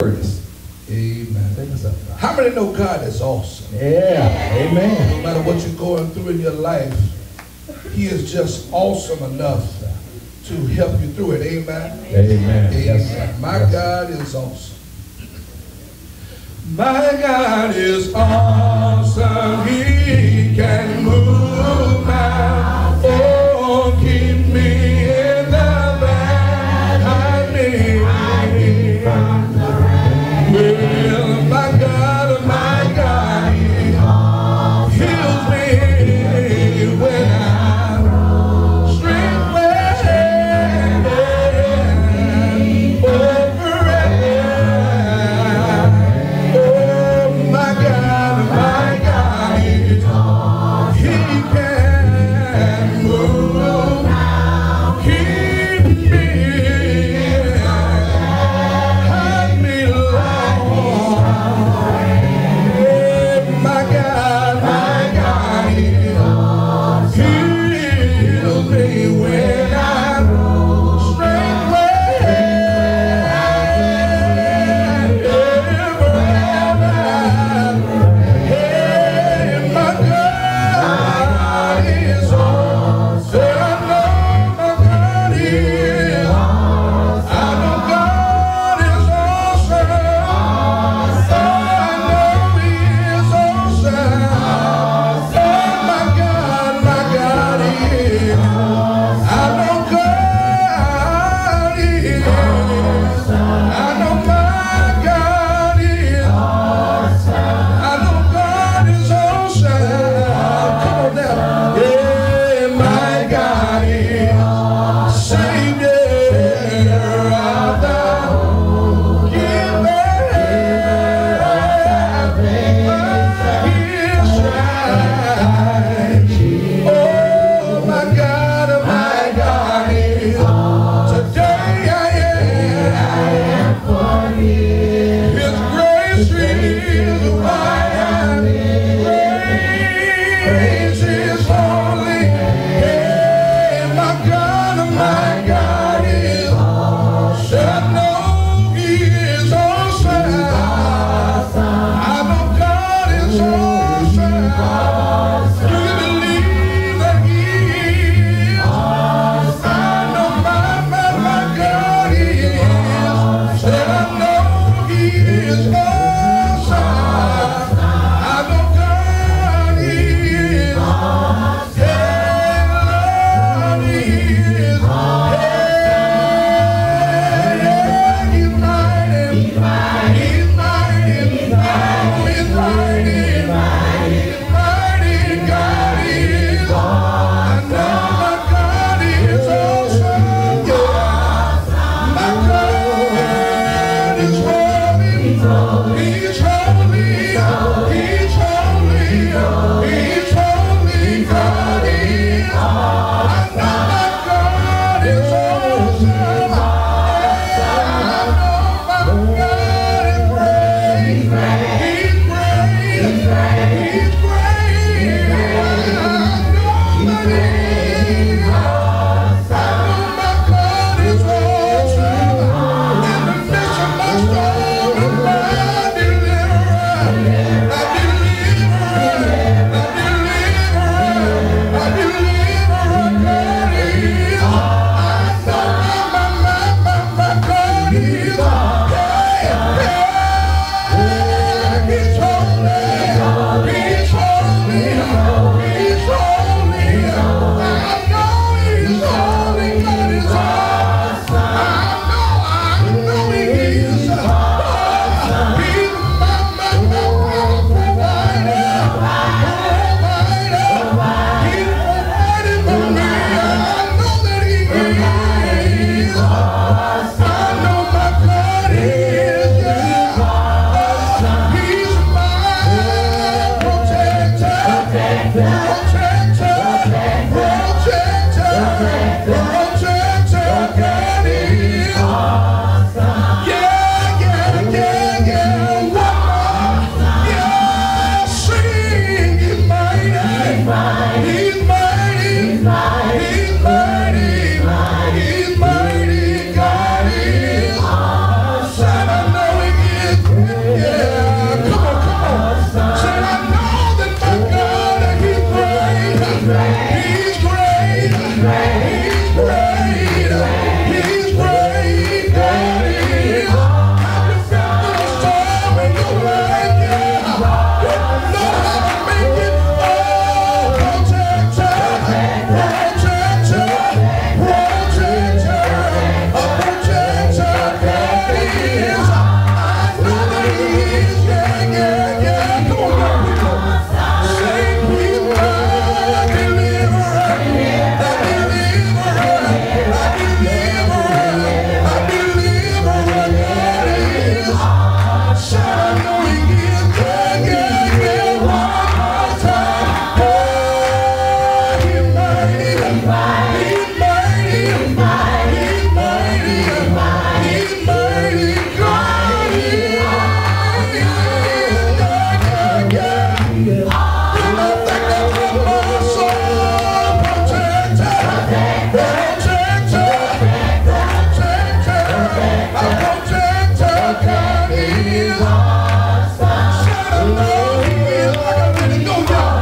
Amen. Take us up. How many know God is awesome? Yeah. Amen. No matter what you're going through in your life, He is just awesome enough to help you through it. Amen. Amen. Amen. Yes, My yes. God is awesome. My God is awesome. He can move mountains. Oh, keep me in the bad. Hide me from the rain. Well, my God, He heals me when I'm strength God is awesome. Shout, I know He is. I got to let it go, y'all.